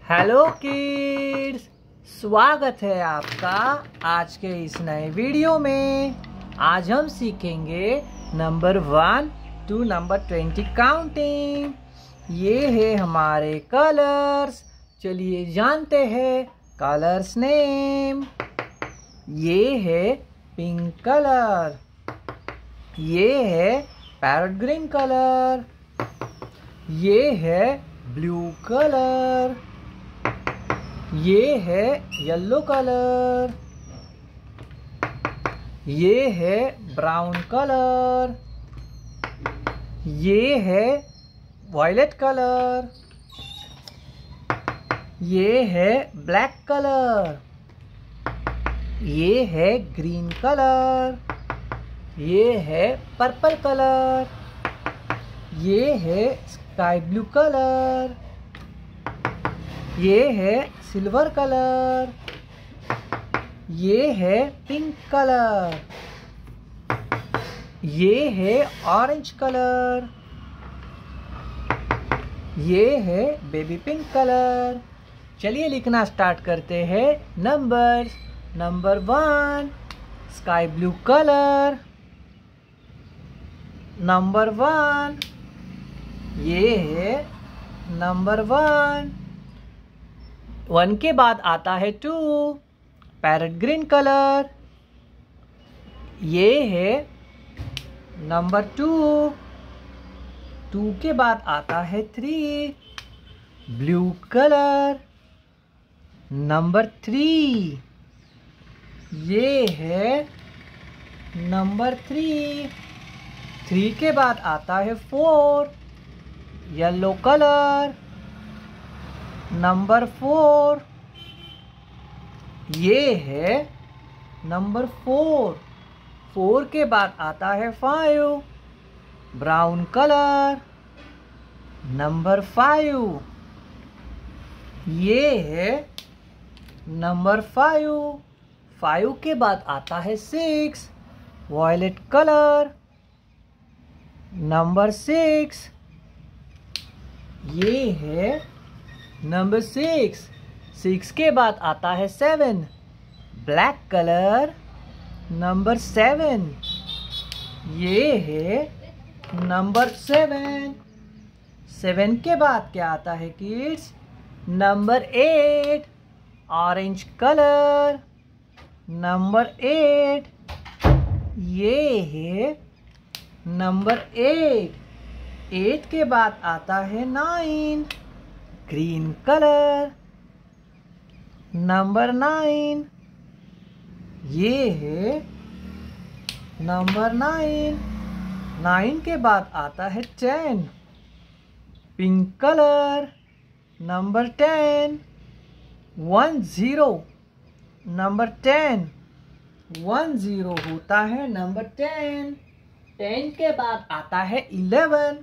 Hello kids, स्वागत है आपका आज के इस नए वीडियो में। आज हम सीखेंगे नंबर 1 to नंबर 20 काउंटिंग। ये है हमारे कलर्स। चलिए जानते हैं कलर्स नेम। ये है पिंक कलर, ये है पैरेट ग्रीन कलर, ये है ब्लू कलर, ये है येलो कलर, ये है ब्राउन कलर, ये है वायलेट कलर, ये है ब्लैक कलर, ये है ग्रीन कलर, ये है पर्पल कलर, ये है स्काई ब्लू कलर, ये है सिल्वर कलर, ये है पिंक कलर, ये है ऑरेंज कलर, ये है बेबी पिंक कलर। चलिए लिखना स्टार्ट करते हैं numbers. Number 1 sky blue colour, number 1 ये है नंबर 1। 1 के बाद आता है 2 पैरेट ग्रीन कलर, ये है नंबर 2। 2 के बाद आता है 3 ब्लू कलर, नंबर 3 ये है नंबर 3। 3 के बाद आता है 4 येलो कलर, नंबर 4 ये है नंबर 4। 4 के बाद आता है 5 ब्राउन कलर, नंबर 5 ये है नंबर 5। 5 के बाद आता है 6 वायलेट कलर, नंबर 6 ये है नंबर 6। 6 के बाद आता है 7 ब्लैक कलर, नंबर 7 ये है नंबर 7। 7 के बाद क्या आता है kids? Number 8 orange colour, number 8 ये है नंबर 8। 8 के बाद आता है 9 ग्रीन कलर, नंबर 9 ये है नंबर 9। 9 के बाद आता है 10 पिंक कलर, नंबर 10। 10 नंबर 10 10 होता है नंबर 10। 10 के बाद आता है 11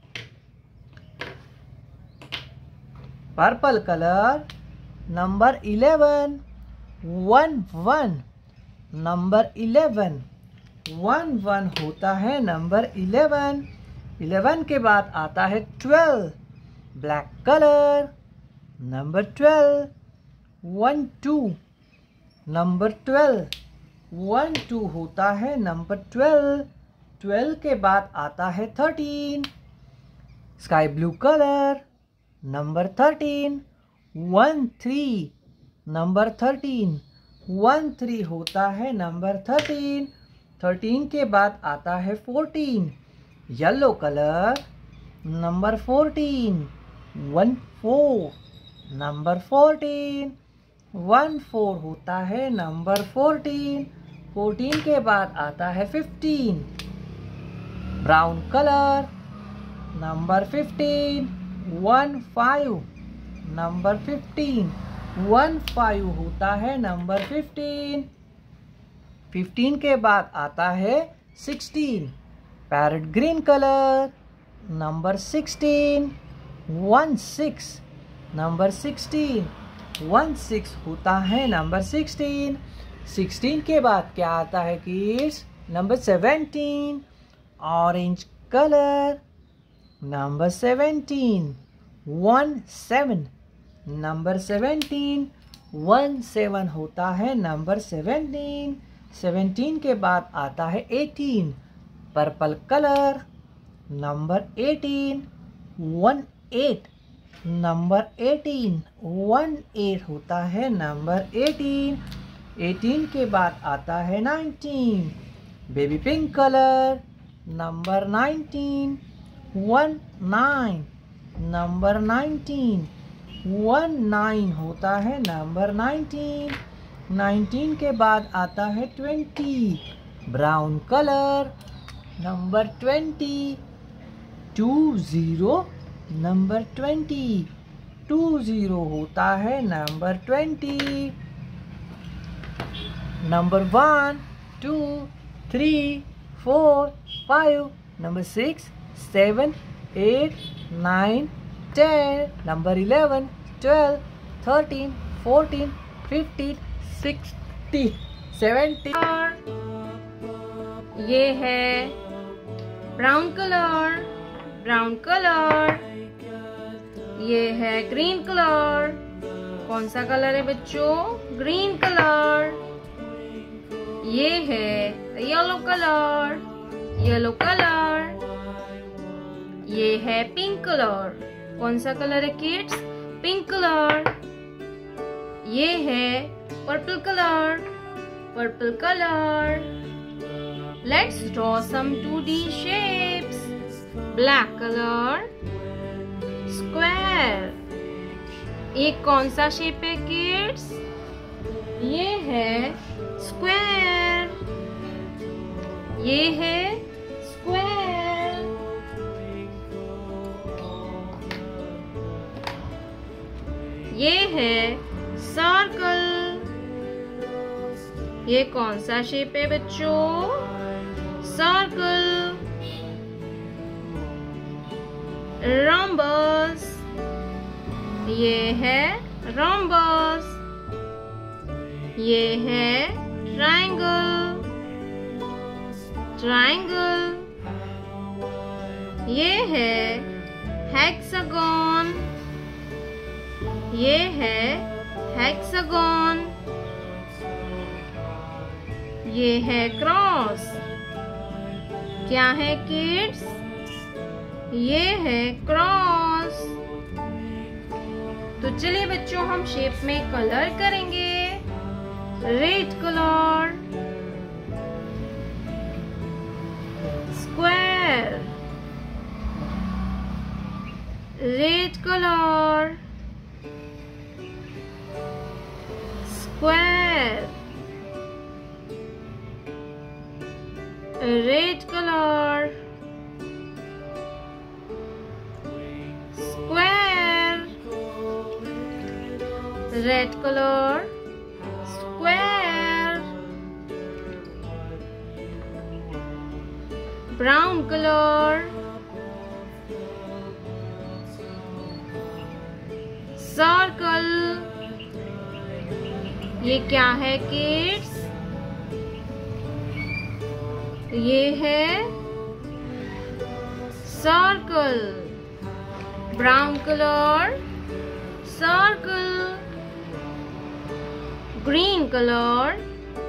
पर्पल कलर, नंबर 11। 1 नंबर 11 1 होता है नंबर 11। 11 के बाद आता है 12 ब्लैक कलर, नंबर 12। 2 नंबर 12 2 होता है नंबर 12। 12 के बाद आता है 13 sky blue colour, number 13। 3 number 13 3 होता है नंबर 13। 13 के बाद आता है 14 येलो कलर, नंबर 14। 4 नंबर 14 होता है नंबर 14। 14 के बाद आता है 15 ब्राउन कलर, नंबर 15। 5 नंबर 15 होता है नंबर 15। 15 के बाद आता है 16 parrot green colour, number 16। 6 number 16 होता है नंबर 16। 16 के बाद क्या आता है kids? Number 17 orange colour, number 17। 7 number 17, 1 7 होता है नंबर 17। 17 के बाद आता है 18, पर्पल कलर। नंबर 18, 1 8, नंबर 18, 1 8 होता है नंबर 18। 18 के बाद आता है 19, baby pink colour. Number 19, 1 9, number 19, 1 9 होता है नंबर 19। 19 के बाद आता है 20, ब्राउन कलर। नंबर 20, 2 0, नंबर 20, 2 0 होता है नंबर 20। Number 1 2 3 4 5, number 6 7 8 9 10, number 11 12 13 14 15 16 17। ये है ब्राउन कलर, ब्राउन कलर। ये है ग्रीन कलर। कौन सा कलर है बच्चों? Green colour. ये है येलो कलर, येलो कलर। ये है पिंक कलर। कौन सा कलर है किड्स? Pink colour. ये है purple colour, purple colour. Let's draw some 2D shapes. Black color, square. ये कौन सा शेप है किड्स? ये है स्क्वायर। ये है स्क्वायर। ये है सर्कल। ये कौन सा शेप है बच्चों? सर्कल। रोम्बस। ये है रोम्बस। ये है ट्रायंगल, ट्रायंगल। ये है हेक्सागन। ये है हेक्सागन। ये है क्रॉस। क्या है किड्स? ये है क्रॉस। तो चलिए बच्चों हम शेप में कलर करेंगे। Red colour, square, red colour, square, red colour, square, red colour, square, brown colour, circle. ये क्या है किड्स? ये है circle. Brown colour, circle. Green colour,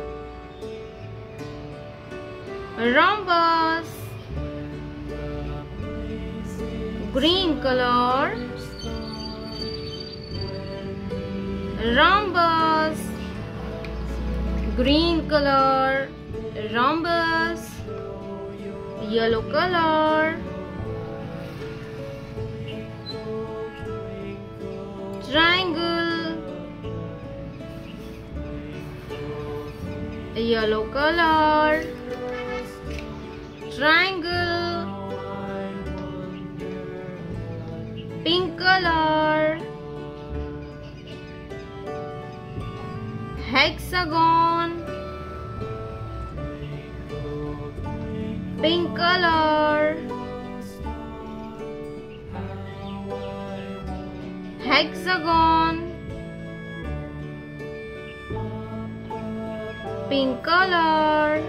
rhombus। Green colour, rhombus। Green colour, rhombus। Yellow colour, triangle। Yellow colour, triangle। Pink colour, hexagon। Pink colour, hexagon। Pink colour,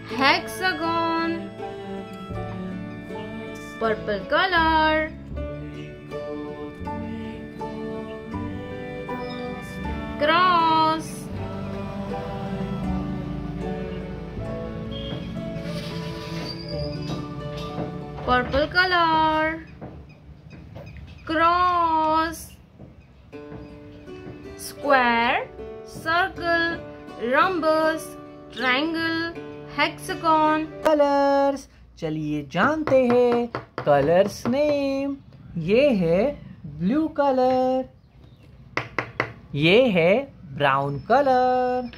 hexagon। Purple colour, purple color, cross, square, circle, rhombus, triangle, hexagon. Colours, चलिए जानते हैं colours name. ये है blue colour, ये है brown colour,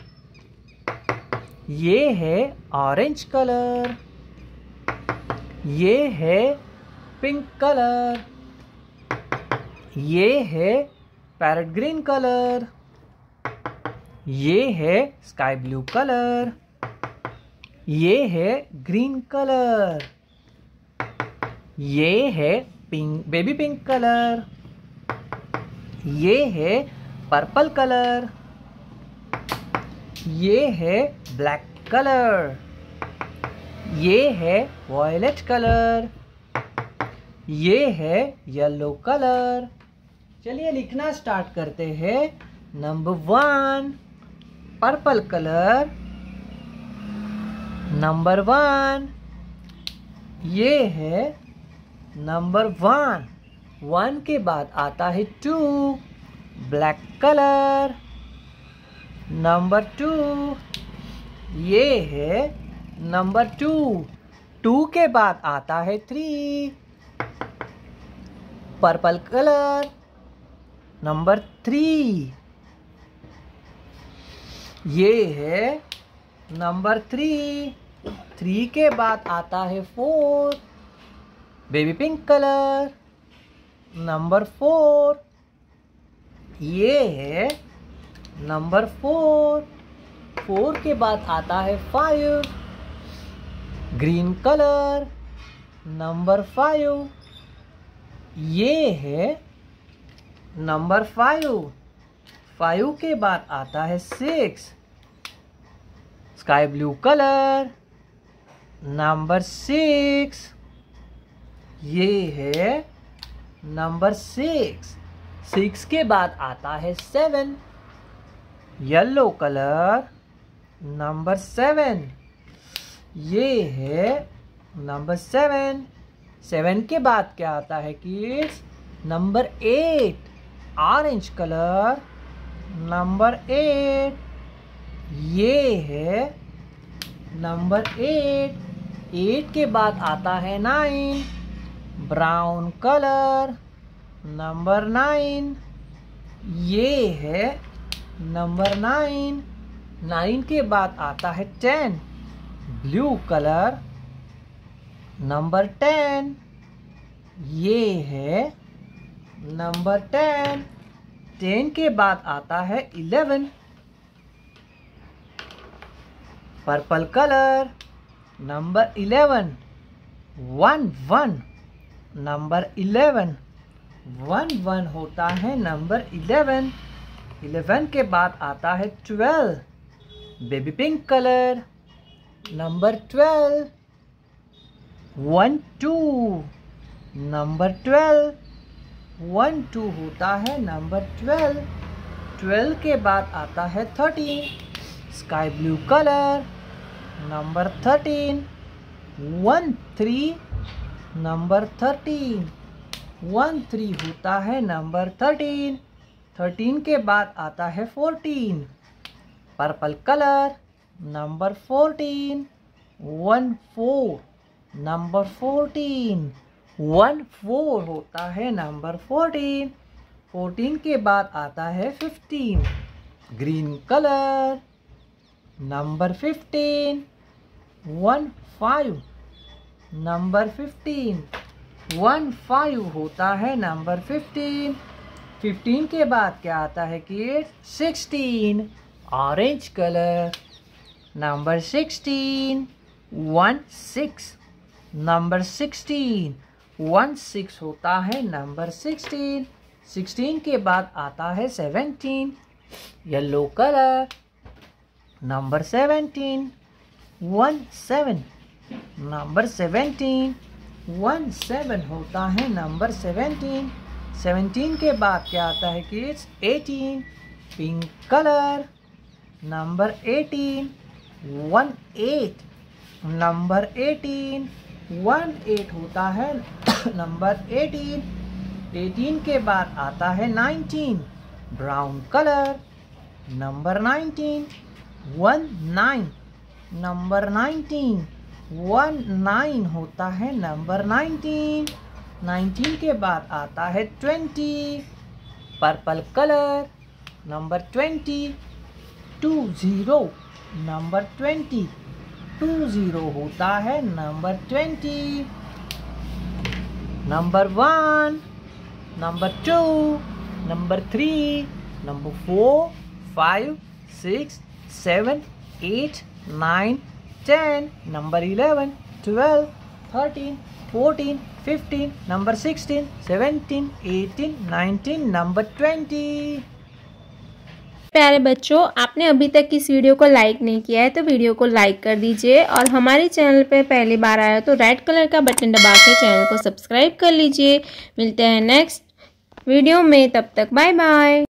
ये है orange colour, ये है पिंक कलर, ये है पैरेट ग्रीन कलर, ये है स्काई ब्लू कलर, ये है ग्रीन कलर, ये है पिंक बेबी पिंक कलर, ये है पर्पल कलर, ये है ब्लैक कलर, ये है वॉयलेट कलर, ये है येलो कलर। चलिए लिखना स्टार्ट करते हैं। नंबर 1 पर्पल कलर, नंबर 1 ये है नंबर 1 के बाद आता है 2 ब्लैक कलर, नंबर 2 ये है नंबर 2 के बाद आता है 3 पर्पल कलर, नंबर 3 ये है नंबर 3 के बाद आता है 4 बेबी पिंक कलर, नंबर 4 ये है नंबर 4 के बाद आता है 5 ग्रीन कलर, नंबर 5 ये है नंबर 5 के बाद आता है 6 स्काई ब्लू कलर, नंबर 6 ये है नंबर 6 के बाद आता है 7 येलो कलर, नंबर 7 ये है नंबर 7 के बाद क्या आता है kids? Number 8 orange colour, number 8 ये है नंबर 8 के बाद आता है 9 ब्राउन कलर, नंबर 9 ये है नंबर 9 के बाद आता है 10 ब्लू कलर, नंबर 10 ये है नंबर 10 के बाद आता है 11 पर्पल कलर, नंबर 11 1 नंबर 11 होता है नंबर 11 के बाद आता है 12 baby pink colour, number 12 1 number 12 होता है नंबर 12 के बाद आता है 13 sky blue colour, number 13 number 13 होता है नंबर 13 के बाद आता है 14 पर्पल कलर, नंबर 14 नंबर 14 होता है नंबर 14 के बाद आता है 15 ग्रीन कलर, नंबर 15 नंबर 15 होता है नंबर 15 के बाद क्या आता है कि 16 ऑरेंज कलर, नंबर 16 नंबर 16 होता है नंबर 16 के बाद आता है 17 येलो कलर, नंबर 17 नंबर 17 होता है नंबर 17 के बाद क्या आता है kids 18 pink colour, number 18 number 18 होता है नंबर 18। 18 के बाद आता है 19, ब्राउन कलर, नंबर 19। 19 नंबर 19, 19 होता है नंबर 19। 19 के बाद आता है 20, पर्पल कलर, नंबर 20। 20 नंबर 20, 20 होता है number 20। Number 1, number 2, number 3, number 4, 5, 6, 7, 8, 9, 10, number 11, 12, 13, 14, 15, number 16, 17, 18, 19, number 20। प्यारे बच्चों, आपने अभी तक इस वीडियो को लाइक नहीं किया है तो वीडियो को लाइक कर दीजिए और हमारे चैनल पे पहली बार आया तो रेड कलर का बटन दबा के चैनल को सब्सक्राइब कर लीजिए। मिलते हैं नेक्स्ट वीडियो में, तब तक बाय बाय।